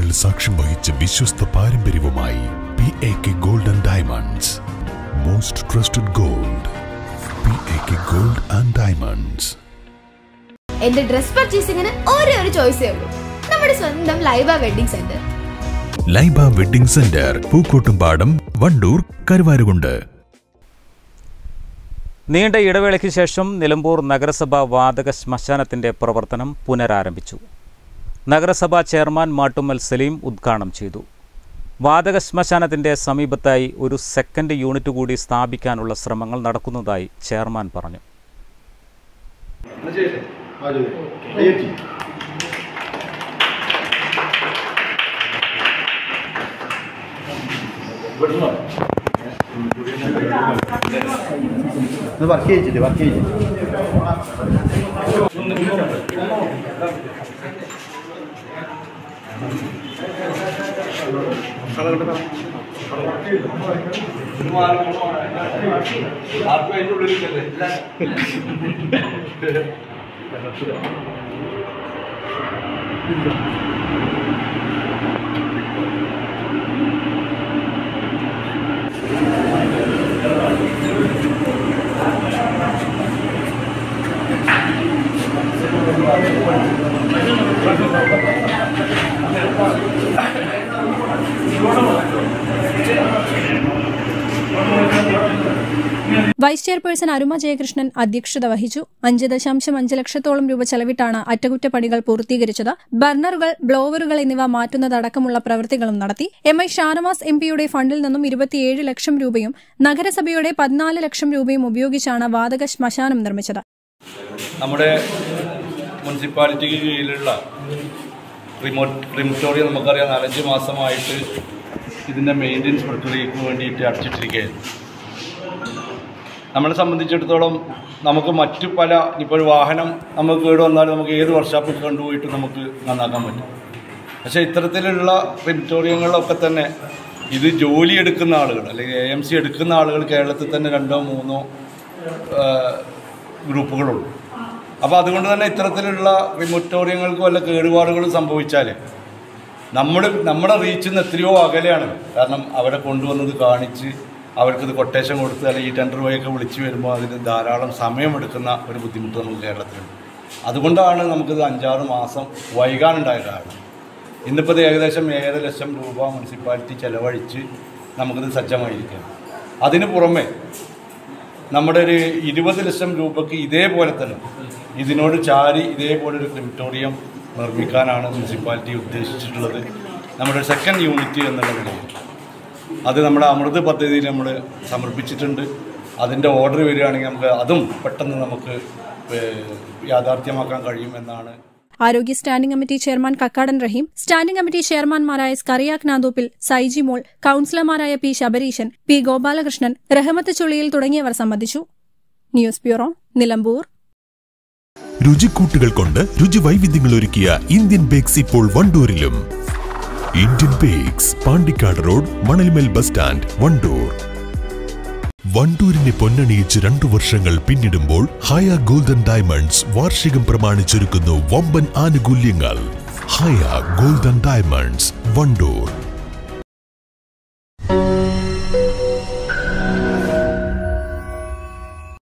നൂറ്റാണ്ടുകൾ സാക്ഷ്യം വഹിച്ച വിശ്വസ്ത പാരമ്പര്യവുമായി PAK Gold and Diamonds. Most trusted gold. PAK Gold and Diamonds. എന്റെ ഡ്രസ് പർച്ചേസിംഗിന് ഒരേ ഒരു ചോയ്സേ ഉള്ളൂ, നമ്മുടെ സ്വന്തം Laiba wedding centre. Laiba wedding centre, Pookkottumpadam, Wandoor, Karuvarakundu. നീണ്ട ഇടവേളയ്ക്ക് ശേഷം നിലമ്പൂർ നഗരസഭ വാതക ശ്മശാനത്തിന്റെ പ്രവർത്തനം പുനരാരംഭിച്ചു. നഗരസഭാ ചെയർമാൻ മാട്ടുമ്മൽ സലീം ഉദ്ഘാടനം ചെയ്തു. വാതക ശ്മശാനത്തിന്റെ സമീപത്തായി ഒരു സെക്കൻഡ് യൂണിറ്റ് കൂടി സ്ഥാപിക്കാനുള്ള ശ്രമങ്ങൾ നടക്കുന്നതായി ചെയർമാൻ പറഞ്ഞു. വൈസ് ചെയർപേഴ്സൺ അരുമ ജയകൃഷ്ണൻ അധ്യക്ഷത വഹിച്ചു. 5.5 ലക്ഷത്തോളം രൂപ ചെലവിട്ടാണ് അറ്റകുറ്റപ്പണികൾ പൂർത്തീകരിച്ചത്. ബർണറുകൾ, ബ്ലോവറുകൾ എന്നിവ മാറ്റുന്നതടക്കമുള്ള പ്രവൃത്തികളും നടത്തി. MI ഷാനവാസ് MPയുടെ ഫണ്ടിൽ നിന്നും 27 ലക്ഷം രൂപയും നഗരസഭയുടെ 14 ലക്ഷം രൂപയും ഉപയോഗിച്ചാണ് വാതക ശ്മശാനം നിർമ്മിച്ചത്. നമ്മുടെ മുനിസിപ്പാലിറ്റിക്ക് കീഴിലുള്ള ക്രിമറ്റോറിയം നമുക്കറിയാം 4-5 മാസമായിട്ട് ഇതിൻ്റെ മെയിൻ്റനൻസ് പ്രക്രിയയ്ക്ക് വേണ്ടിയിട്ട് അടച്ചിട്ടിരിക്കുകയായിരുന്നു. നമ്മളെ സംബന്ധിച്ചിടത്തോളം നമുക്ക് മറ്റു പല, ഇപ്പോൾ ഒരു വാഹനം നമുക്ക് കേട് വന്നാലും നമുക്ക് ഏത് വർക്ക്ഷോപ്പിൽ കൊണ്ടുപോയിട്ട് നമുക്ക് നന്നാക്കാൻ പറ്റും. പക്ഷേ ഇത്തരത്തിലുള്ള ക്രിമറ്റോറിയങ്ങളിലൊക്കെ തന്നെ ഇത് ജോലി എടുക്കുന്ന ആളുകൾ അല്ലെങ്കിൽ AMC എടുക്കുന്ന ആളുകൾ കേരളത്തിൽ തന്നെ 2-3 ഗ്രൂപ്പുകളുള്ളൂ. അപ്പോൾ അതുകൊണ്ട് തന്നെ ഇത്തരത്തിലുള്ള ക്രിമറ്റോറിയങ്ങൾക്ക് വല്ല കേടുപാടുകളും സംഭവിച്ചാൽ നമ്മുടെ റീച്ചിൽ നിന്ന് എത്രയോ അകലെയാണ്. കാരണം അവരെ കൊണ്ടുവന്നത് കാണിച്ച് അവർക്കിത് കൊട്ടേഷൻ കൊടുത്ത് അല്ലെങ്കിൽ ഈ ടെൻഡർ വഴിയൊക്കെ വിളിച്ച് വരുമ്പോൾ അതിന് ധാരാളം സമയമെടുക്കുന്ന ഒരു ബുദ്ധിമുട്ട് നമുക്ക് കേരളത്തിലുണ്ട്. അതുകൊണ്ടാണ് നമുക്കിത് 5-6 മാസം വൈകാനുണ്ടായ കാരണം. ഇന്നിപ്പോൾ ഇത് ഏകദേശം 7 ലക്ഷം രൂപ മുനിസിപ്പാലിറ്റി ചെലവഴിച്ച് നമുക്കിത് സജ്ജമായിരിക്കുകയാണ്. അതിന് പുറമെ നമ്മുടെ ഒരു 20 ലക്ഷം രൂപയ്ക്ക് ഇതേപോലെ തന്നെ ഇതിനോട് ചാരി ഇതേപോലൊരു ക്രിമറ്റോറിയം നിർമ്മിക്കാനാണ് മുനിസിപ്പാലിറ്റി ഉദ്ദേശിച്ചിട്ടുള്ളത്. നമ്മുടെ സെക്കൻഡ് യൂണിറ്റ് എന്നുള്ള നിലയിൽ അത് നമ്മുടെ അമൃത് പദ്ധതിയിൽ നമ്മൾ സമർപ്പിച്ചിട്ടുണ്ട്. അതിൻ്റെ ഓർഡർ വരികയാണെങ്കിൽ നമുക്ക് അതും പെട്ടെന്ന് നമുക്ക് യാഥാർത്ഥ്യമാക്കാൻ കഴിയുമെന്നാണ്. ആരോഗ്യ standing committee chairman Kakkadan Raheem, standing committee ചെയർമാൻമാരായ സ്കറിയാക് നാദോപ്പിൽ, സൈജി മോൾ, കൌൺസിലർമാരായ P ശബരീശൻ, P ഗോപാലകൃഷ്ണൻ, റഹമത്ത് ചുള്ളിയിൽ തുടങ്ങിയവർ സംബന്ധിച്ചു. News bureau, Nilambur. രുചിക്കൂട്ടുകൾ കൊണ്ട് രുചി വൈവിധ്യങ്ങൾ ഒരുക്കിയ ഇന്ത്യൻ ബേക്സ് ഇപ്പോൾ വണ്ടൂരിലും. Indian Bakes, Pandikkad road, Manalmel bus stand, Wandoor. വണ്ടൂരിനെ പൊന്നണിയിച്ച് 2 വർഷങ്ങൾ പിന്നിടുമ്പോൾ ഹയ ഗോൾഡൻ ഡയമണ്ട്സ് വാർഷികം പ്രമാണിച്ചൊരുക്കുന്നു വമ്പൻ ആനുകൂല്യങ്ങൾ. Haya golden diamonds, Wandoor.